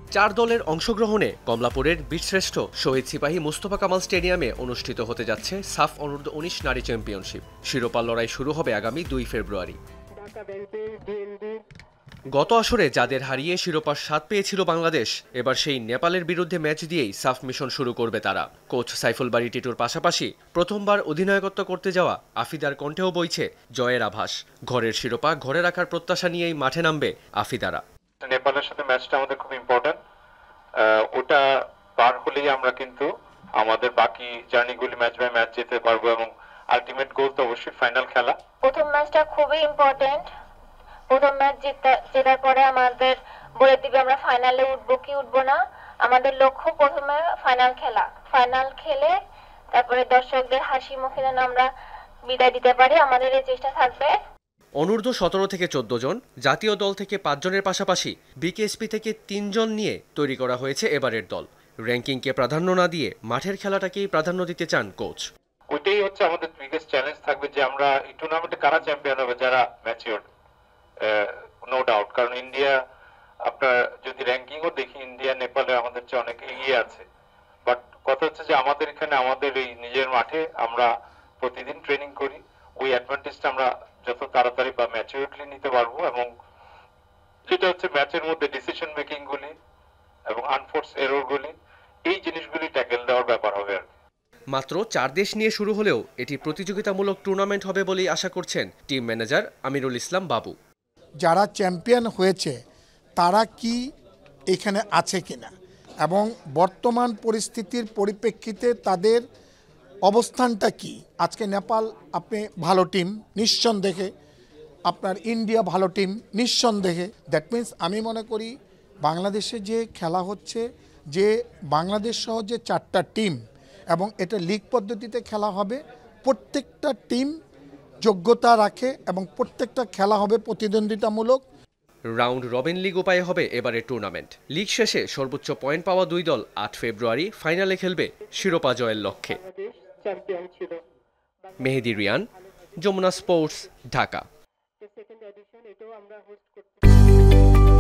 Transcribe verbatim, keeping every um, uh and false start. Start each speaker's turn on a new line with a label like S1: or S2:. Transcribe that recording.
S1: চার দলের অংশগ্রহণে কমলাপুরের বীরশ্রেষ্ঠ শহীদ সিপাহী মোস্তফা কামাল স্টেডিয়ামে অনুষ্ঠিত হতে যাচ্ছে সাফ অনূর্ধ্ব উনিশ নারী চ্যাম্পিয়নশিপ। শিরোপা লড়াই শুরু হবে আগামী দুই ফেব্রুয়ারি। গত আসরে যাদের হারিয়ে শিরোপার স্বাদ পেয়েছিল বাংলাদেশ, এবার সেই নেপালের বিরুদ্ধে ম্যাচ দিয়েই সাফ মিশন শুরু করবে তারা। কোচ সাইফুল বারী টিটুর পাশাপাশি প্রথমবার অধিনায়কত্ব করতে যাওয়া আফিদার কণ্ঠেও বইছে জয়ের আভাস। ঘরের শিরোপা ঘরে রাখার প্রত্যাশা নিয়েই মাঠে নামবে আফিদারা।
S2: নেপালের সাথে ম্যাচটা আমাদের খুব ইম্পর্টেন্ট, ওটা পার হলেই আমরা কিন্তু আমাদের বাকি জার্নিগুলি ম্যাচ বাই ম্যাচ যেতে পারবো এবং আলটিমেট গোল তো অবশ্যই ফাইনাল খেলা।
S3: প্রথম ম্যাচটা খুবই ইম্পর্টেন্ট। প্রথম ম্যাচ জেতার পরে আমাদের বলে দিবে আমরা ফাইনালে উঠবো কি উঠবো না। আমাদের লক্ষ্য প্রথমে ফাইনাল খেলা, ফাইনাল খেলে তারপরে দর্শকদের হাসি মুখে যেন আমরা বিদায় দিতে পারি, আমাদের এই চেষ্টা থাকবে।
S1: অনূর্ধ্ব সতেরো থেকে চোদ্দ জন, জাতীয় দল থেকে পাঁচজনের পাশাপাশি বিকেএসপি থেকে তিনজন নিয়ে তৈরি করা হয়েছে এবারের দল। র্যাঙ্কিংকে প্রাধান্য না দিয়ে মাঠের খেলাটাকেই প্রাধান্য দিতে চান কোচ।
S2: ওইটাই হচ্ছে আমাদের বিগেস্ট চ্যালেঞ্জ থাকবে যে আমরা এই টুর্নামেন্টে কারা চ্যাম্পিয়ন হবে, যারা ম্যাচিওর, নো ডাউট। কারণ ইন্ডিয়া, আপনার যদি র্যাঙ্কিংও দেখি, ইন্ডিয়া নেপালে আমাদের চেয়ে অনেক এগিয়ে আছে। বাট কথা হচ্ছে যে আমাদের এখানে আমাদের এই নিজের মাঠে আমরা প্রতিদিন ট্রেনিং করি, ওই অ্যাডভান্টেজটা আমরা যত তাড়াতাড়ি বা ম্যাচিউরিটি নিতে পারবো এবং যেটা হচ্ছে ম্যাচের মধ্যে ডিসিশন মেকিং গুলি এবং আনফোর্স এরর গুলি, এই জিনিসগুলি ট্যাকেল দেওয়ার ব্যাপার হবে আর কি।
S1: মাত্র চার দেশ নিয়ে শুরু হলেও এটি প্রতিযোগিতামূলক টুর্নামেন্ট হবে বলেই আশা করছেন টিম ম্যানেজার আমিরুল ইসলাম বাবু।
S4: যারা চ্যাম্পিয়ন হয়েছে তারা কি এখানে আছে কিনা এবং বর্তমান পরিস্থিতির পরিপ্রেক্ষিতে তাদের অবস্থানটা কি। আজকে নেপাল আপনি ভালো টিম নিঃসন্দেহে, আপনার ইন্ডিয়া ভালো টিম নিঃসন্দেহে। দ্যাট মিন্স আমি মনে করি বাংলাদেশে যে খেলা হচ্ছে, যে বাংলাদেশ সহ যে চারটা টিম এবং এটা লিগ পদ্ধতিতে খেলা হবে, প্রত্যেকটা টিম যোগ্যতা রাখে এবং প্রত্যেকটা খেলা হবে প্রতিদ্বন্দ্বিতামূলক।
S1: রাউন্ড রবিন লিগ উপায়ে হবে এবারের টুর্নামেন্ট। লিগ শেষে সর্বোচ্চ পয়েন্ট পাওয়া দুই দল আট ফেব্রুয়ারি ফাইনালে খেলবে শিরোপা জয়ের লক্ষ্যে। মেহেদি রিয়ান, যমুনা স্পোর্টস, ঢাকা।